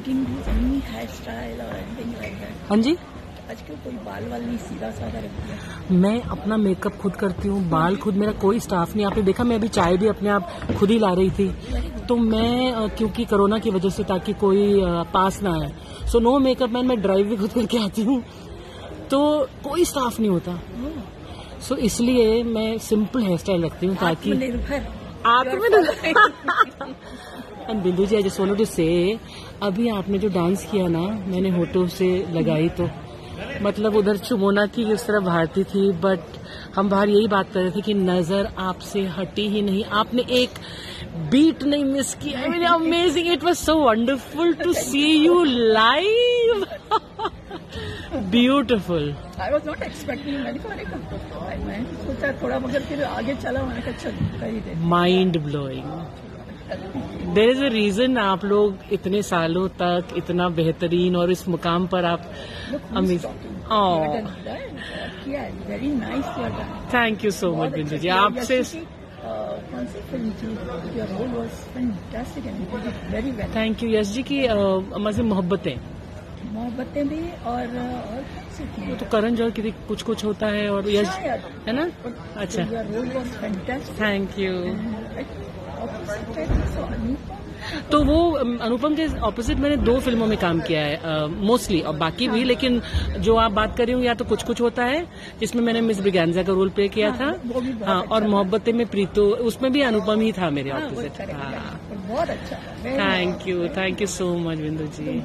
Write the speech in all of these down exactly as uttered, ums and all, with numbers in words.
looking any hairstyle or anything like that? हाँ जी, आजकल कोई बाल वाल नहीं, सीधा साधा रखती है। मैं अपना मेकअप खुद करती हूँ, बाल खुद, मेरा कोई स्टाफ नहीं। आपने देखा मैं अभी चाय भी अपने आप खुद ही ला रही थी। तो मैं अ, क्योंकि कोरोना की वजह से ताकि कोई अ, पास ना आए, सो नो मेकअप मैन, मैं ड्राइव भी खुद करके आती हूँ, तो कोई स्टाफ नहीं होता। सो इसलिए मैं सिंपल हेयर स्टाइल रखती हूँ ताकि आत्मनिर्भर। And Bindu ji, I just wanted to say, अभी आपने जो डांस किया ना, मैंने होठों से लगाई तो मतलब उधर चुमोना की उस तरफ भारती थी, बट हम बाहर यही बात कर रहे थे कि नजर आपसे हटी ही नहीं, आपने एक बीट नहीं मिस की। I mean amazing, it was so wonderful to see you live. Beautiful. I was not expecting, मैंने कहा अरे मैं सोचा थोड़ा, मगर फिर आगे चला, मैंने कहा चल कर ही दे। Mind blowing. There is a reason आप लोग इतने सालों तक इतना बेहतरीन और इस मुकाम पर आप amazing. Very nice. Thank you so much Bindu ji. आपसे कौन सी फिल्म थी? Your role was fantastic and you did it very well. Thank you Yash ji की मजे मोहब्बतें मोहब्बतें भी और और वो तो करण जौहर की कुछ कुछ होता है और यश है ना। अच्छा, your role was fantastic. Thank you. तो वो अनुपम के ऑपोजिट मैंने दो फिल्मों में काम किया है मोस्टली, और बाकी भी, लेकिन जो आप बात कर रही हूँ या तो कुछ कुछ होता है जिसमें मैंने मिस ब्रिगेंजा का रोल प्ले किया था, हाँ, और मोहब्बतें में प्रीतो, उसमें भी अनुपम ही था मेरे ऑपोजिट। हाँ, बहुत अच्छा। Thank you, thank you so much Bindu ji.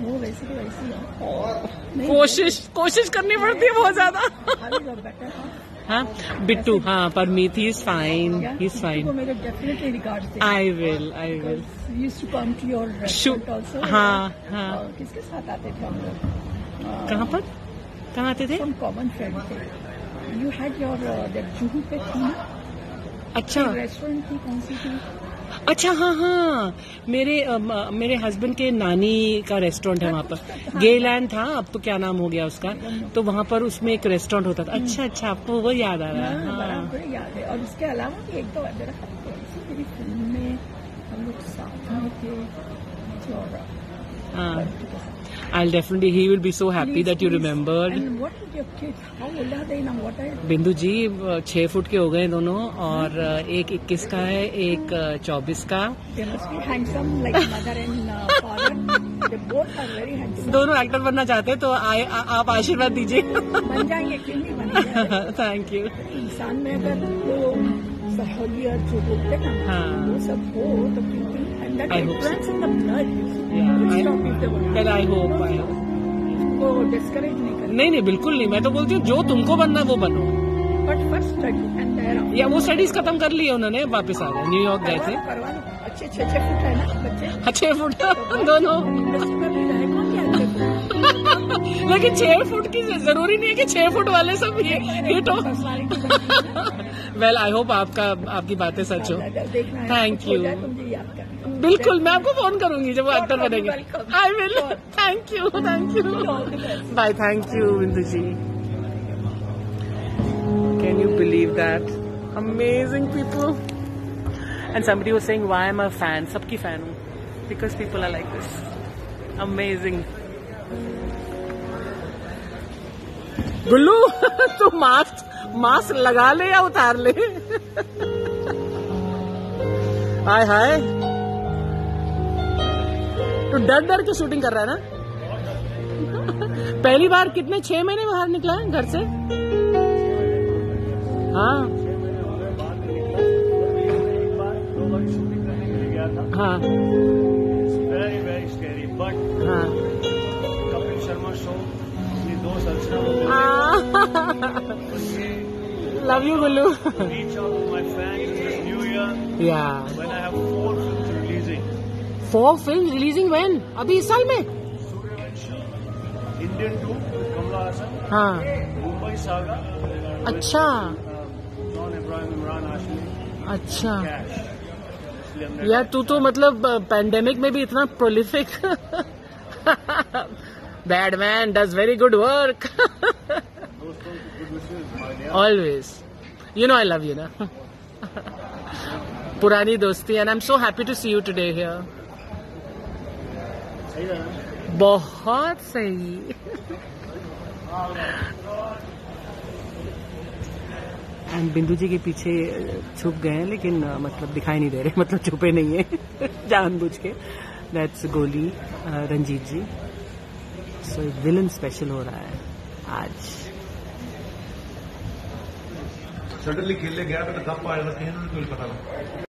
कोशिश कोशिश करनी पड़ती है बहुत ज्यादा। हाँ, बिट्टू, हाँ, Parmeet, he is fine, he is fine. Definitely regards. I will, I will. Used to come to your restaurant also. हाँ, हाँ। किसके साथ आते थे हम लोग? कहाँ पर कहाँ आते थे? सम कॉमन फ्रेंड थे। You had your that Juhu पे थी ना? अच्छा, रेस्टोरेंट थी, कौन सी थी? अच्छा, हाँ हाँ, मेरे आ, मेरे हस्बैंड के नानी का रेस्टोरेंट है वहाँ पर, गेलैंड था, अब तो क्या नाम हो गया उसका, तो वहाँ पर उसमें एक रेस्टोरेंट होता था। अच्छा अच्छा, आपको वो याद आ रहा है? हाँ, याद है। और उसके अलावा भी एक दो जरा मेरी फिल्म में हम लोग साथ में थे। हाँ, I'll definitely, he will be so happy that you remembered. And what are your kids? How old are they now? What are? बिंदु जी छह फुट के हो गए दोनों, और एक इक्कीस का है, एक चौबीस का। They must be handsome like mother and uh, father. They both are very handsome. दोनों एक्टर बनना चाहते हैं, तो आ, आ, आप आशीर्वाद दीजिए। बन जाएंगे, क्यों नहीं बनेंगे? Thank you. इंसान में अगर वो सहूलियत जो होते हैं, हाँ, वो सब हो तो क्योंकि and that I hope so. influence in the blood. Yeah, It's I, not if they want. well, I hope, I hope. वो discourage नहीं करते. नहीं नहीं, बिल्कुल नहीं, मैं तो बोलती हूँ जो तुमको बनना है वो बनो। But first study and thereafter. या वो स्टडीज खत्म कर लिए उन्होंने, वापस आ गए, न्यूयॉर्क गए थे। करवा लो, अच्छे छह छह फुट है ना बच्चे? छह फुट दोनों। इंडस्ट्री में भी रहे, कौन क्या? लेकिन छह फुट की जरूरी नहीं है कि छह फुट वाले सब ये हिट हो। वेल, आई होप आपका आपकी बातें सच हो। Thank you. बिल्कुल, मैं आपको फोन करूंगी जब वो एक्टर बनेंगे। I will. Thank you, thank you, bye. Thank you Bindu ji. Can you believe that? Amazing people. And somebody was saying why I am a fan. सबकी फैन हूँ, because people are like this. Amazing. Gullu, तू mask mask लगा ले या उतार ले? हाय हाय, तो डर डर के शूटिंग कर रहा है ना? पहली बार कितने छह महीने बाहर निकला है घर से? हाँ हाँ, वेरी वेरी स्कैरी, बट हाँ, कपिल शर्मा शो ये दो संस्था love you Gullu. reach out to my fans this new year Yeah. when I have four films releasing. Four films releasing when? अभी इस साल में? Suryavanshi, Indian two with Kamala Hassan, हाँ, Mumbai Saga, अच्छा John Abraham, Imran Hashmi, अच्छा। Cash. इसलिए हमने यार तू तो मतलब पैंडेमिक में भी इतना prolific. Bad man does very good work. दोस्तों की good wishes, my dear. Always, you know I love you ना। पुरानी दोस्ती, and I am so happy to see you today here. सही है ना? बहुत सही। एंड बिंदु जी के पीछे छुप गए हैं, लेकिन uh, मतलब दिखाई नहीं दे रहे, मतलब छुपे नहीं है जानबूझ के। दैट्स गोली Ranjeet ji. So villain special हो रहा है आज। सडनली खेलने गया तो कब आएगा, कहीं नहीं पता।